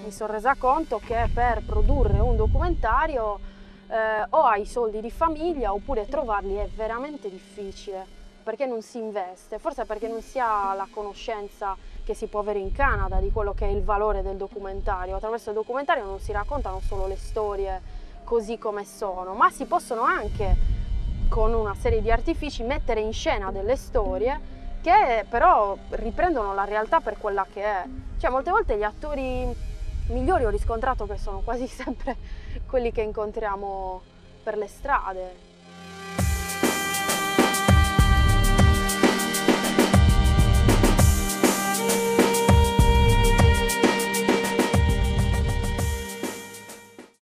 mi sono resa conto che per produrre un documentario o hai soldi di famiglia oppure trovarli è veramente difficile, perché non si investe, forse perché non si ha la conoscenza che si può avere in Canada di quello che è il valore del documentario. Attraverso il documentario non si raccontano solo le storie così come sono, ma si possono anche, con una serie di artifici, mettere in scena delle storie che però riprendono la realtà per quella che è. Cioè, molte volte gli attori migliori ho riscontrato che sono quasi sempre quelli che incontriamo per le strade.